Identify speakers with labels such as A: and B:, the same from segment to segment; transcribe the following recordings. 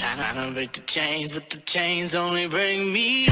A: Trying to break the chains, but the chains only break me.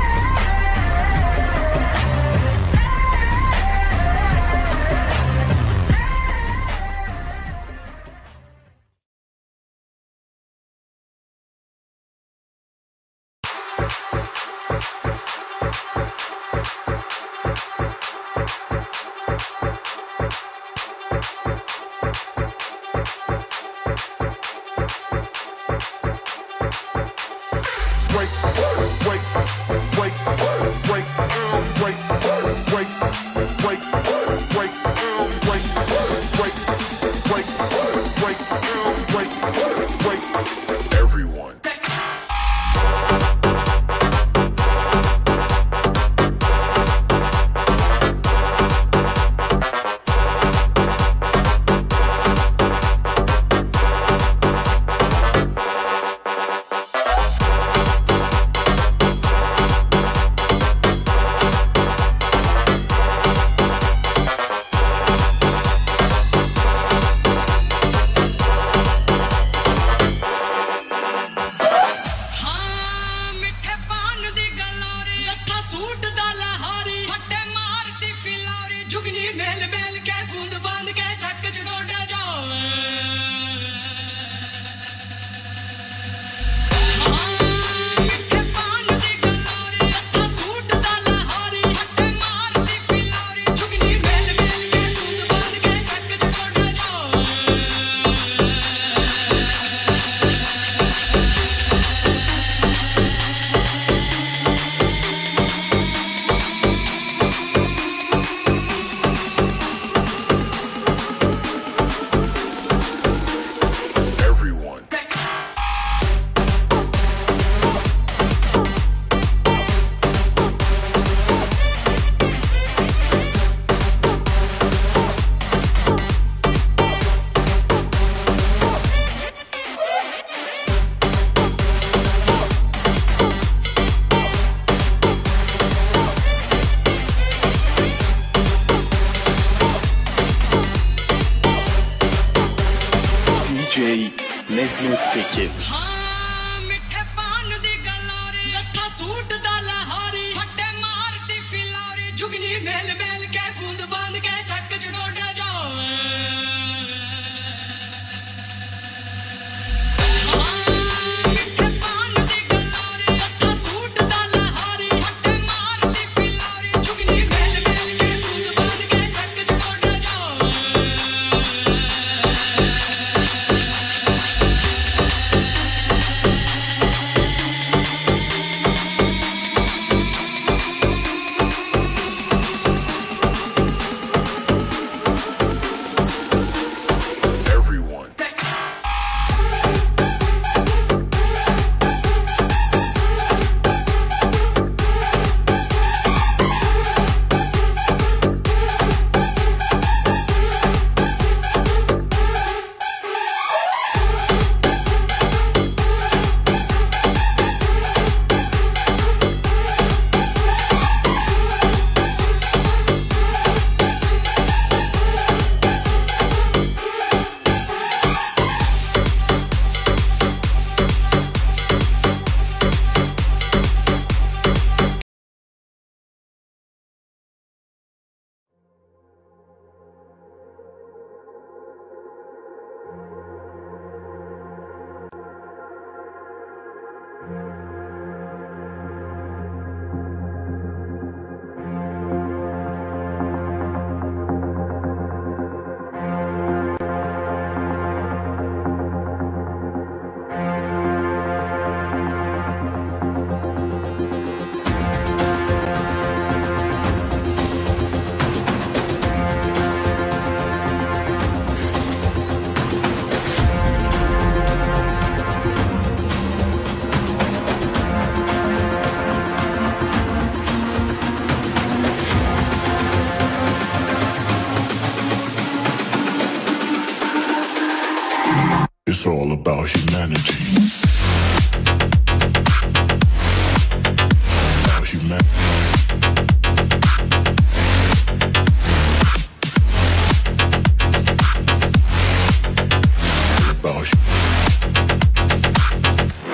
B: It's all about humanity. About humanity. About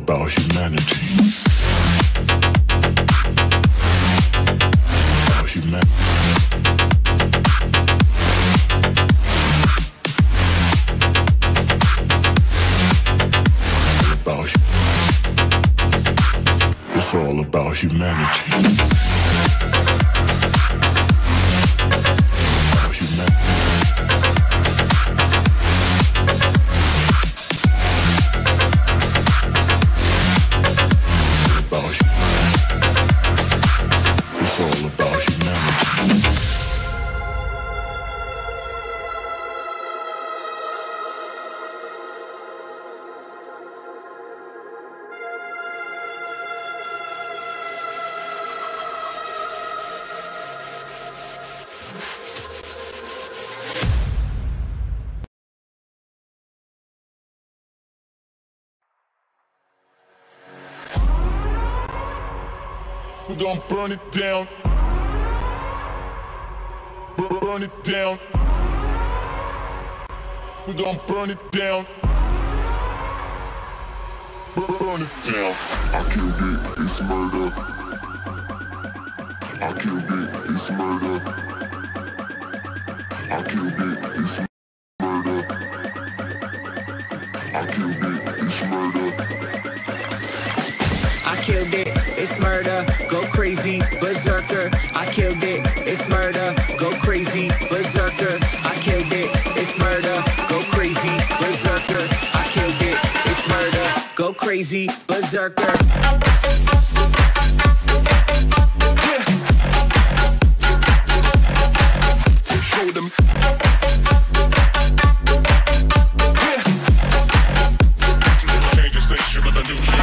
B: about humanity. About humanity. It's all about humanity. We're gonna burn it down. Burn it down. We're gonna burn it down. Burn it down. I killed it, it's murder. I killed it, it's murder. I killed it, it's murder. I killed it, it's murder.
A: I killed it, it's murder, go crazy, berserker. I killed it, it's murder, go crazy, berserker. I killed it, it's murder, go crazy, berserker. I killed it, it's murder, go crazy, berserker.
B: Show them. Change the station with a new shit.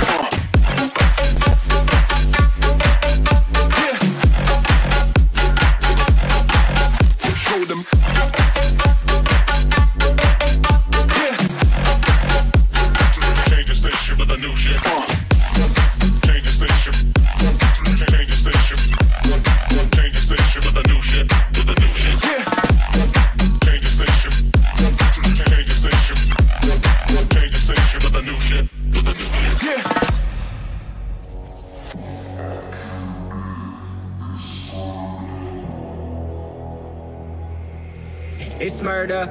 A: It's murder.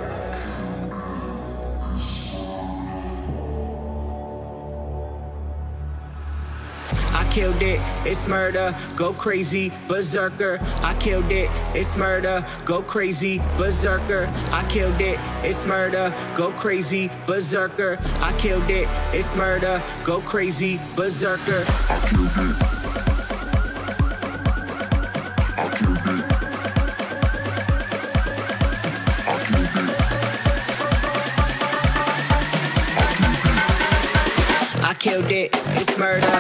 A: I killed it, it's murder, go crazy, berserker. I killed it, it's murder, go crazy, berserker. I killed it, it's murder, go crazy, berserker. I killed it, it's murder, go crazy, berserker.
B: I killed it. I killed it.
A: I killed it, it's murder.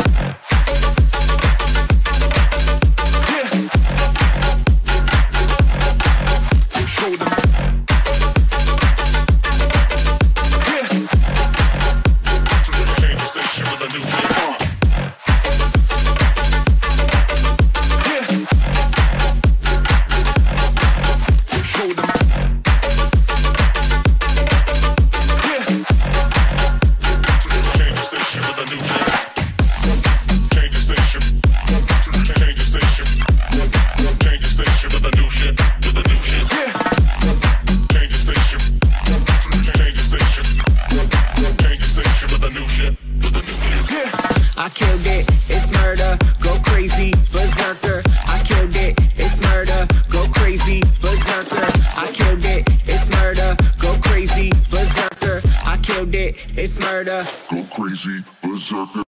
A: I killed it, it's murder, go crazy, berserker. I killed it, it's murder, go crazy, berserker. I killed it, it's murder, go crazy, berserker. I killed it, it's murder,
B: go crazy, berserker.